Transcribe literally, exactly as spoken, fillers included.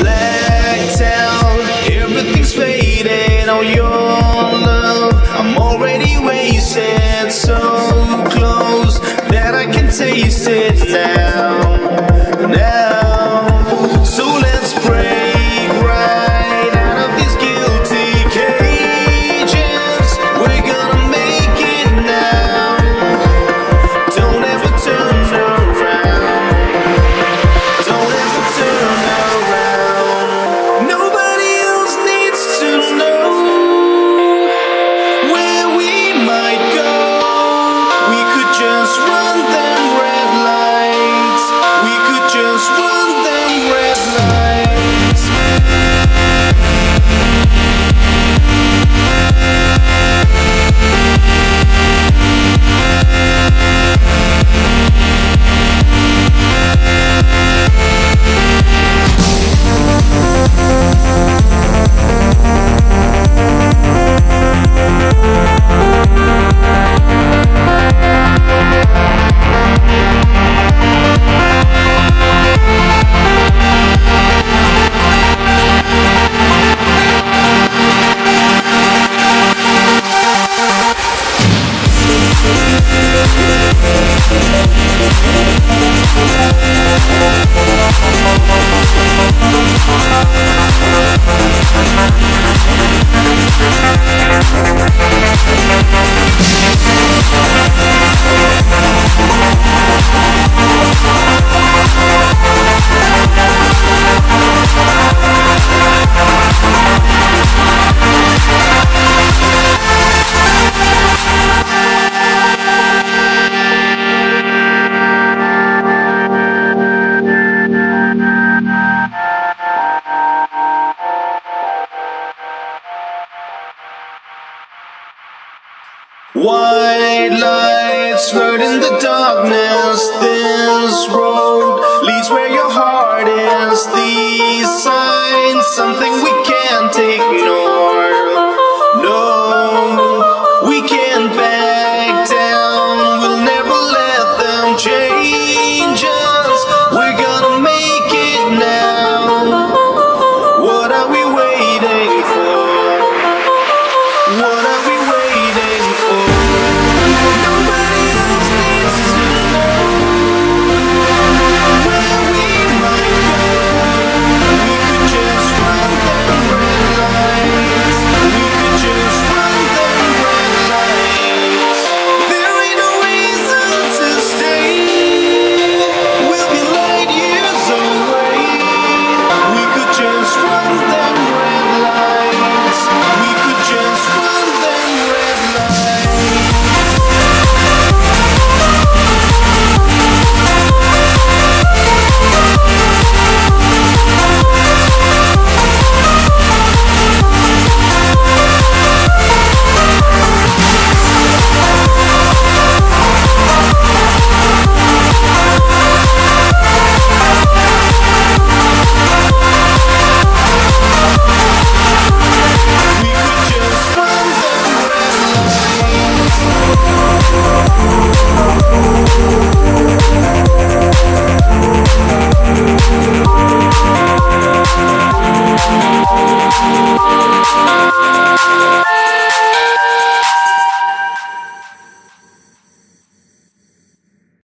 blacked out, everything's fading. Oh, your love, I'm already wasted. So close that I can taste it now, now. So let's break right out of these guilty cages. We're gonna make it now. Don't ever turn around. Don't ever turn around. Nobody else needs to know where we might go. We could just run them red lights. We could just run them red lights. White lights float in the darkness. This road leads where your heart is. These signs, something we can't take